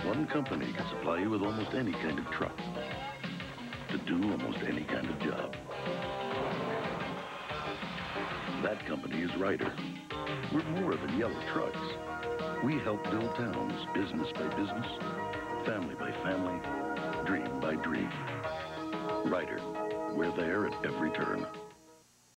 One company can supply you with almost any kind of truck to do almost any kind of job. That company is Ryder. We're more than yellow trucks. We help build towns, business by business, family by family, dream by dream. Ryder, we're there at every turn.